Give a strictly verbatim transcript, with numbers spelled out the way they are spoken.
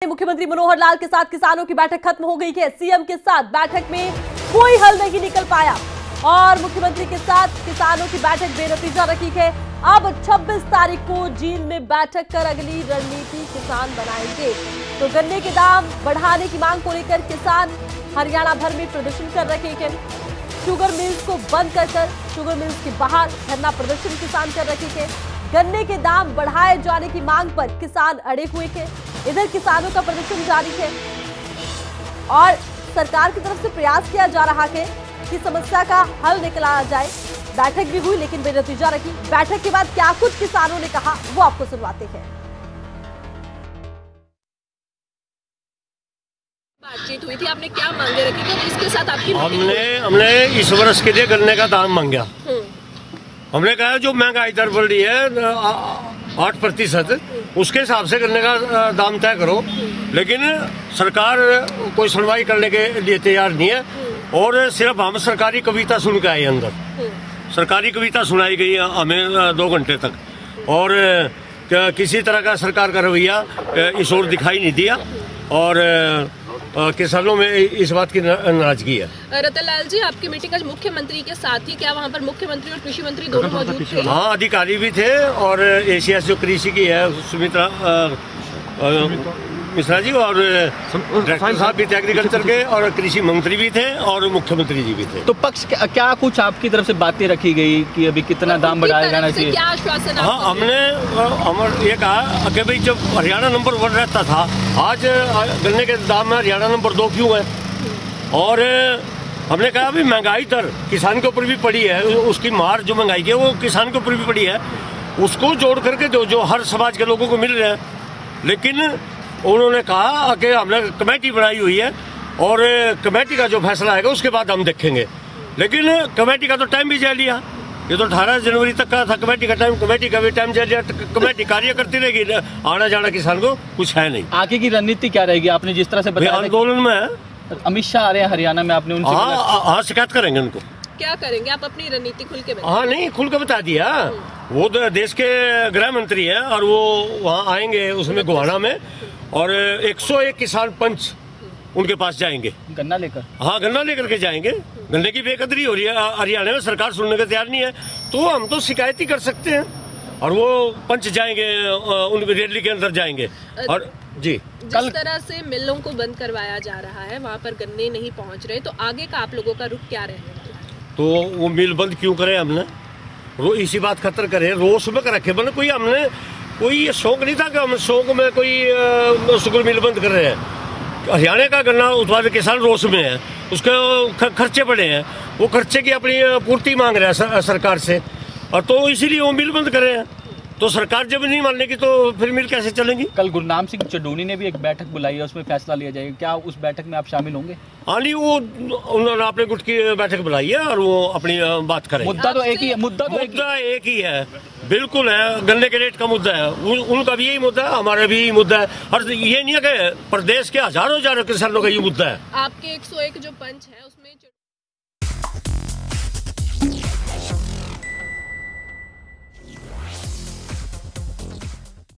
मुख्यमंत्री मनोहर लाल के साथ किसानों की बैठक खत्म हो गई है। सीएम के साथ बैठक में कोई हल नहीं निकल पाया और मुख्यमंत्री के साथ किसानों की बैठक बेनतीजा रखी है। अब छब्बीस तारीख को जींद में बैठक कर अगली रणनीति किसान बनाएंगे। तो गन्ने के दाम बढ़ाने की मांग को लेकर किसान हरियाणा भर में प्रदर्शन कर रहे हैं। शुगर मिल्स को बंद कर कर शुगर मिल्स के बाहर धरना प्रदर्शन किसान कर रहे हैं। गन्ने के दाम बढ़ाए जाने की मांग पर किसान अड़े हुए थे। इधर किसानों का प्रदर्शन जारी है और सरकार की तरफ से प्रयास किया जा रहा है कि समस्या का हल निकाला जाए। बैठक भी हुई लेकिन बेनतीजा रही। बैठक के बाद क्या कुछ किसानों ने कहा वो आपको सुनवाते हैं। बातचीत हुई थी, आपने क्या मांगे रखी थी, इसके साथ आपकी हमने हमने इस वर्ष के लिए गन्ने का दाम मांगा। हमने कहा जो महंगाई दर बढ़ रही है आठ प्रतिशत, उसके हिसाब से गन्ने का दाम तय करो। लेकिन सरकार कोई सुनवाई करने के लिए तैयार नहीं है और सिर्फ हम सरकारी कविता सुन के आए अंदर। सरकारी कविता सुनाई गई हमें दो घंटे तक और किसी तरह का सरकार का रवैया इस ओर दिखाई नहीं दिया और किसानों में इस बात की नाराजगी है। रतन लाल जी, आपकी मीटिंग आज मुख्यमंत्री के साथ ही, क्या वहाँ पर मुख्यमंत्री और कृषि मंत्री दोनों मौजूद थे? हाँ, अधिकारी भी थे और एशिया जो कृषि की है सुमित्रा मिश्रा जी और डायरेक्टर साहब भी थे एग्रीकल्चर के और कृषि मंत्री भी थे और मुख्यमंत्री जी भी थे। तो पक्ष क्या, क्या कुछ आपकी तरफ से बातें रखी गई कि अभी कितना दाम बढ़ाया जाना चाहिए? क्या आश्वासन? हाँ, हमने हम ये कहा कि भाई जब हरियाणा नंबर वन रहता था, आज गन्ने के दाम में हरियाणा नंबर दो क्यों है? और हमने कहा भाई महंगाई दर किसान के ऊपर भी पड़ी है, उसकी मार जो महंगाई की है वो किसान के ऊपर भी पड़ी है, उसको जोड़ करके जो जो हर समाज के लोगों को मिल रहे हैं। लेकिन उन्होंने कहा कि हमने कमेटी बनाई हुई है और कमेटी का जो फैसला आएगा उसके बाद हम देखेंगे। लेकिन कमेटी का तो टाइम भी जा लिया, ये तो अठारह जनवरी तक का था कमेटी का टाइम। कमेटी का भी टाइम जा लिया, कमेटी कार्य करती रहेगी, आना जाना किसान को कुछ है नहीं। आगे की रणनीति क्या रहेगी? आपने जिस तरह से बताया आंदोलन में है। अमित शाह आ रहे हैं हरियाणा में, आपने उनसे हाँ हाँ शिकायत करेंगे उनको। क्या करेंगे आप? अपनी रणनीति खुल के हाँ नहीं खुल के बता दिया। वो तो देश के गृह मंत्री है और वो वहाँ आएंगे उसमें गोहाना में और एक सौ एक किसान पंच उनके पास जाएंगे गन्ना लेकर। हाँ, गन्ना लेकर के जाएंगे। गन्ने की बेकदरी हो रही है हरियाणा में, सरकार सुनने को तैयार नहीं है, तो हम तो शिकायत ही कर सकते हैं और वो पंच जाएंगे उनकी रैली के अंदर जाएंगे। और जी, जिस तरह से मिलों को बंद करवाया जा रहा है, वहाँ पर गन्ने नहीं पहुँच रहे, तो आगे का आप लोगों का रुख क्या रहेगा? तो वो मिल बंद क्यों करे? हमने रो इसी बात खतर करे, रोज में कर रखे। मतलब कोई हमने कोई ये शौक नहीं था कि हम शौक में कोई शुगर मिल बंद कर रहे हैं। हरियाणा का गन्ना उत्पादक किसान रोष में है, उसके खर्चे बढ़े हैं, वो खर्चे की अपनी पूर्ति मांग रहे हैं सरकार से और तो इसीलिए वो मिल बंद कर रहे हैं। तो सरकार जब नहीं मानेगी तो फिर मिल कैसे चलेंगी? कल गुरनाम सिंह चडूनी ने भी एक बैठक बुलाई है, उसमें फैसला लिया जाएगा। क्या उस बैठक में आप शामिल होंगे? हाँ नहीं, वो उन्होंने अपने गुट की बैठक बुलाई है और वो अपनी बात करेंगे। मुद्दा तो एक ही है। मुद्दा तो मुद्दा एक ही है, बिल्कुल है, गन्ने के रेट का मुद्दा है। उन, उनका भी यही मुद्दा है, हमारा भी यही मुद्दा है और ये नहीं है कि प्रदेश के हजारों हजारों किसानों का ये मुद्दा है। आपके एक सौ एक जो पंच है